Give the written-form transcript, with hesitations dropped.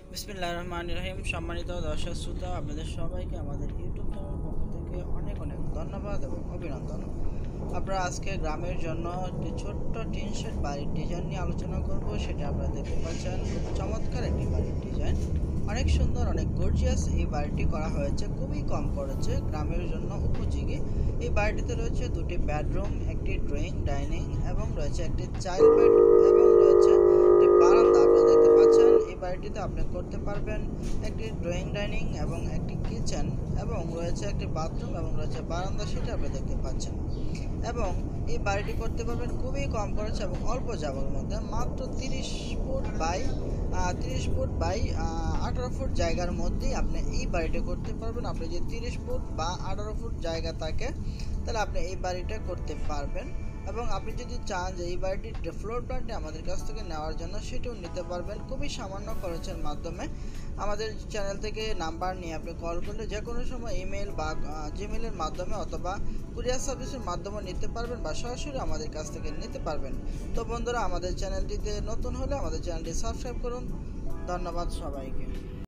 বিসমিল্লাহির রহমানির রহিম। সম্মানিত দর্শক শ্রোতা, আপনাদের সবাইকে আমাদের ইউটিউব চ্যানেল পক্ষ থেকে অনেক অনেক ধন্যবাদ এবং অভিনন্দন। আমরা আজকে গ্রামের জন্য একটি ছোট্ট টিন শেড বাড়ির ডিজাইন নিয়ে আলোচনা করব। সেটা আপনারা দেখতে পাচ্ছেন, খুব চমৎকার একটি বাড়ির ডিজাইন, অনেক সুন্দর, অনেক গর্জিয়াস। এই বাড়িটি করা হয়েছে খুবই কম খরচে, গ্রামের জন্য উপযোগী। এই বাড়িটিতে রয়েছে দুটি বেডরুম, একটি ড্রয়িং ডাইনিং এবং রয়েছে একটি চাইল্ড বেড এবং রয়েছে একটি বারান্দা। আপনারা দেখতে পাচ্ছেন এই বাড়িটিতে আপনি করতে পারবেন একটি ড্রয়িং ডাইনিং এবং একটি কিচেন এবং রয়েছে একটি বাথরুম এবং রয়েছে বারান্দা, সেটা আপনি দেখতে পাচ্ছেন। এবং এই বাড়িটি করতে পারবেন খুবই কম খরচ এবং অল্প জায়গার মধ্যে, মাত্র 30 ফুট বাই 18 ফুট জায়গার মধ্যেই আপনি এই বাড়িটা করতে পারবেন। আপনি যদি 30 ফুট বা 18 ফুট জায়গা থাকে তাহলে আপনি এই বাড়িটা করতে পারবেন। এবং আপনি যদি চান যে এই বাড়িটির ফ্লোর প্ল্যানটি আমাদের কাছ থেকে নেওয়ার জন্য, সেটাও নিতে পারবেন খুবই সামান্য খরচের মাধ্যমে। আমাদের চ্যানেল থেকে নাম্বার নিয়ে আপনি কল করলে যে কোনো সময় ইমেল বা জিমেলের মাধ্যমে অথবা কুরিয়ার সার্ভিসের মাধ্যমে নিতে পারবেন বা সরাসরি আমাদের কাছ থেকে নিতে পারবেন। তো বন্ধুরা, আমাদের চ্যানেলটিতে নতুন হলে আমাদের চ্যানেলটি সাবস্ক্রাইব করুন। ধন্যবাদ সবাইকে।